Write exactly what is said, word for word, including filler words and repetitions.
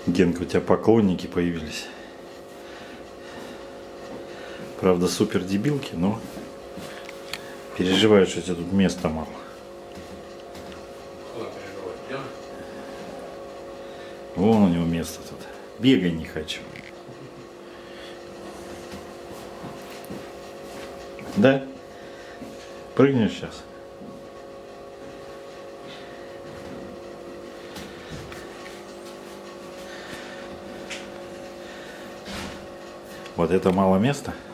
Генка, у тебя поклонники появились. Правда, супер дебилки, но переживают, что у тебя тут места мало. Вон у него место тут. Бегай не хочу. Да? Прыгнешь сейчас? Вот это мало места.